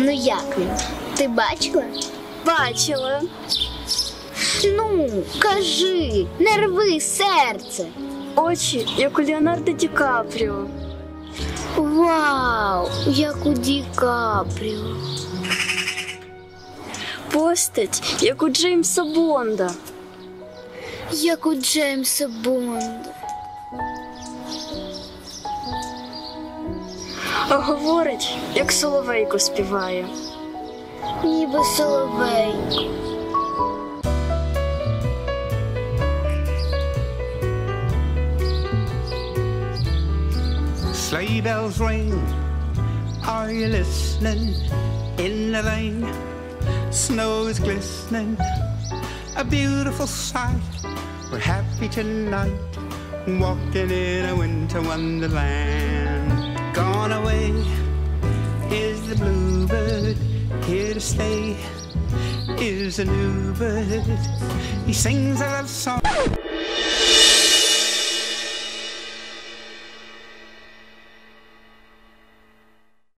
Ну як він? Ти бачила? Бачила. Ну, кажи, не рви серце. Очі, як у Леонардо Ді Капріо. Вау, як у Ді Капріо. Постать, як у Джеймса Бонда. Як у Джеймса Бонда. А говорить, як соловейко співає. Ніби соловейко. Sleigh bells ring, are you listening? In the lane, snow is glistening, a beautiful sight. We're happy tonight, walking in a winter wonderland. Gone away is the bluebird, here to stay is a new bird. He sings a love song.